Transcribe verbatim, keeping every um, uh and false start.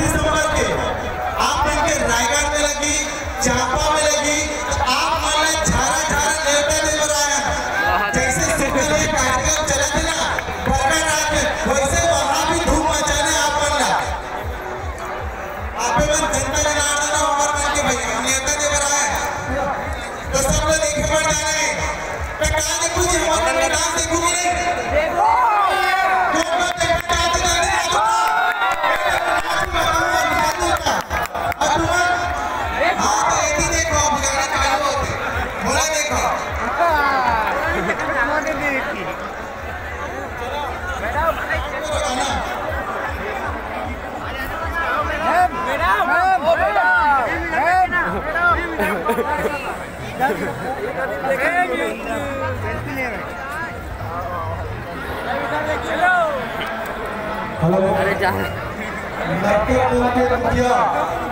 दिसंबर के आप इनके रायगढ़ में लगी, चांपा में लगी, आप मान लें झारा झारा नेता देवर आया जैसे सुबह में कार्यक्रम चला थे ना बरका रात में, वैसे वहां भी धूम मचाने आप बनना आप मन जनता जनार्दन और मन के भैया नेता देवर आए तो सब लोग देखे पड़ जाने पे कहां देखो जी हमारे डांस देखो नहीं देखो कौन बात है डांस नहीं हेलो अरे जा लड़के लड़के मुखिया